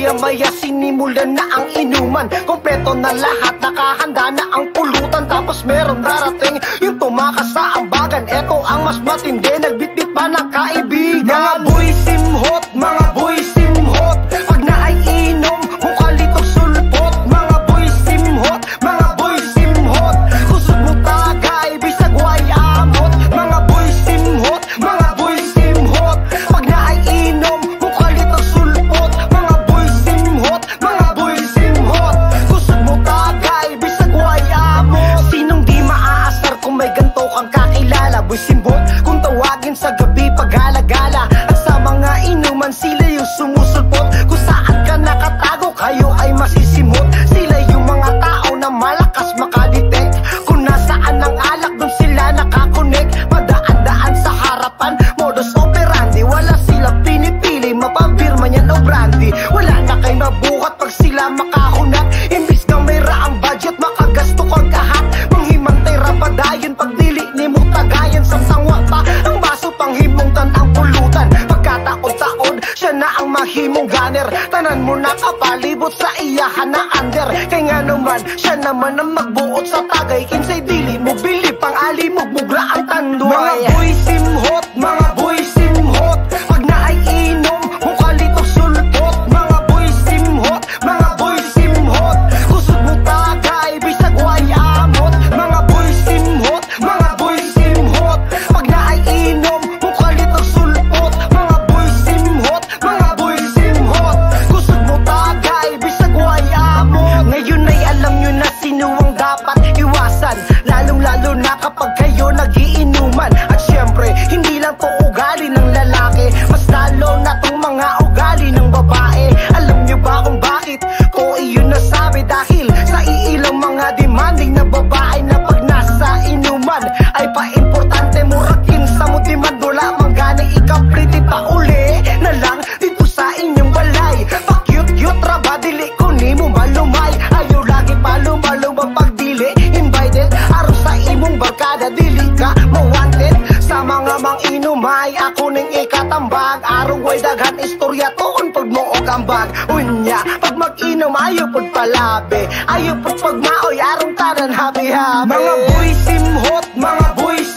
Maya-maya sinimulan na ang inuman, kompleto na lahat, nakahanda na ang pulutan. Tapos meron darating yung tumakas sa ambagan. Eto ang mas matindi, nagbitbit pa ng kaibigan. Mga boy simhot, mga boy simhot, pag na ay inom, mukha litong sulpot. Mga boy simhot, mga boy simhot, kusog mo tagay, bisag way amot. Mga boy simhot, mga boy simhot, pag na ay inom, mukha litong sulpot. Mga boy simhot, mga boy simhot, kusog mo tagay, bisag way amot. Sinong di maaasar kung may ganto kang kakilala? Boy simhot, kung tawagin sa gabi pag-alagala, at sa mga inuman sila yung sumusulpot. Kung saan ka nakatago, kayo ay masisimot. Sila yung mga tao na malakas makadetect. Kung nasaan ang alak, dun sila nakakonect. Madaan-daan sa harapan, modus operandi. Wala silang pinipili, mapabirma niyan o brandy. Wala na kayo mabukat pag sila makahunat. Imbis na may raang budget, makagasto kang kahat. Manghimantay rapadayon, pag dili ni mo tagayan. Sa sangwa pa ang baso, panghimungtan ang pulutan. Pagkataon-taon, siya na ang mahimong gunner. Tanan mo na kapalibot sa iyahan na under. Kaya nga naman, siya naman ang magbuot sa tagay. Kinsay dili mo bili, pang alimog mugra ang tandoy. Mga boy simhot, mga boy simhot, pag na ay inom, mukha litong sulpot. Mga boy simhot, mga boy simhot, kusog mo tagay, bisag way amot. Mga boy simhot, mga boy simhot, pag na ay inom, mukha litong sulpot. Mga boy simhot, mga boy simhot, kusog mo tagay, bisag way amot. Ngayon ay alam nyo na sino ang dapat iwasan, lalong-lalo na kapag kayo nagiinuman. At syempre, hindi lang to ugali ng lalaki, mas lalo na tong mga ugali ng babae. Alam nyo ba kung bakit ko iyon nasabi? Dahil sa iilang mga demanding na babae na pag nasa inuman ay pa-importante mo rakin sa mo demand. Wala mang gana ikaw pretty pa uli na lang dito sa inyong balay. Pa-cute-cute raba, dili ko ni mo malumay. Ayaw lagi palumang pagdili invited, araw sa imong barkada, dili ka mawanted. Sa mga mang-inumay, ako ning ikatambag. Araw ay daghan istorya toon pag moog ambag. Unya, pag mag-inom ayaw pag palabi, ayaw pag pagmaoy, arong tanan habi-habi. Mga boy simhot, mga boy